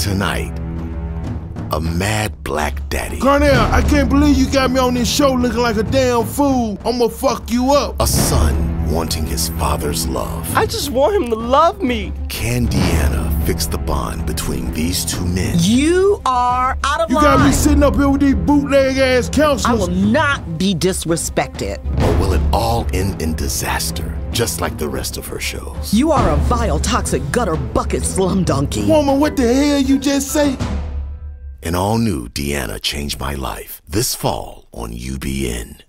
Tonight, a mad black daddy. Cornell, I can't believe you got me on this show looking like a damn fool. I'ma fuck you up. A son wanting his father's love. I just want him to love me. Can Dyana fix the bond between these two men? You are out of line. You got me sitting up here with these bootleg ass counselors. I will not be disrespected. Or will it all end in disaster, just like the rest of her shows? You are a vile, toxic, gutter bucket slum donkey. Woman, what the hell you just say? An all-new Dyana Changed My Life, this fall on UBN.